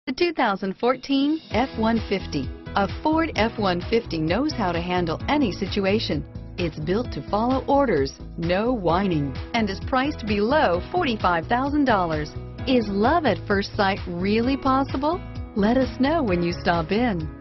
The 2014 F-150. A Ford F-150 knows how to handle any situation. It's built to follow orders, no whining, and is priced below $45,000. Is love at first sight really possible? Let us know when you stop in.